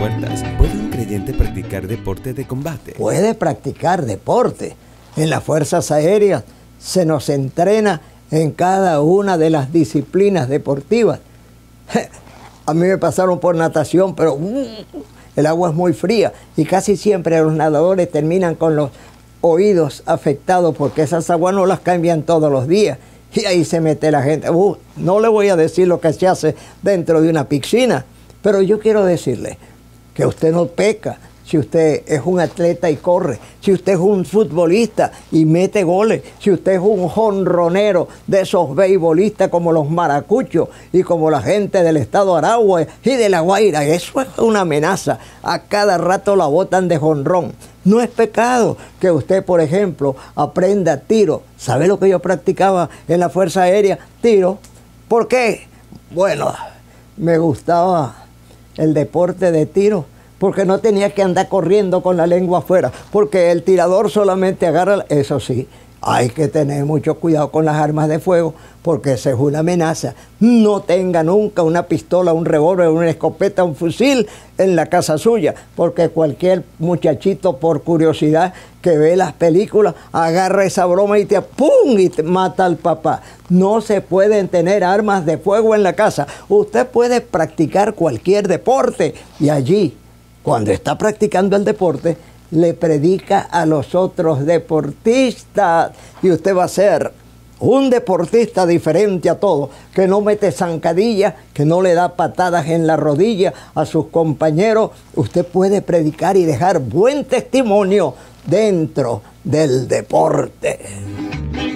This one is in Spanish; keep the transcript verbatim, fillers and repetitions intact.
puertas. ¿Puede un creyente practicar deporte de combate? Puede practicar deporte. En las fuerzas aéreas se nos entrena en cada una de las disciplinas deportivas. A mí me pasaron por natación, pero uh, el agua es muy fría y casi siempre los nadadores terminan con los oídos afectados porque esas aguas no las cambian todos los días. Y ahí se mete la gente. Uh, no le voy a decir lo que se hace dentro de una piscina, pero yo quiero decirle que usted no peca si usted es un atleta y corre, si usted es un futbolista y mete goles, si usted es un jonronero de esos beisbolistas como los maracuchos y como la gente del estado Aragua y de La Guaira. Eso es una amenaza. A cada rato la botan de jonrón. No es pecado que usted, por ejemplo, aprenda tiro. ¿Sabe lo que yo practicaba en la Fuerza Aérea? Tiro. ¿Por qué? Bueno, me gustaba el deporte de tiro porque no tenía que andar corriendo con la lengua afuera, porque el tirador solamente agarra, eso sí, hay que tener mucho cuidado con las armas de fuego, porque esa es una amenaza. No tenga nunca una pistola, un revólver, una escopeta, un fusil en la casa suya, porque cualquier muchachito por curiosidad que ve las películas, agarra esa broma y te ¡pum! Y te mata al papá. No se pueden tener armas de fuego en la casa. Usted puede practicar cualquier deporte y allí, cuando está practicando el deporte, le predica a los otros deportistas y usted va a ser un deportista diferente a todos, que no mete zancadillas, que no le da patadas en la rodilla a sus compañeros. Usted puede predicar y dejar buen testimonio dentro del deporte.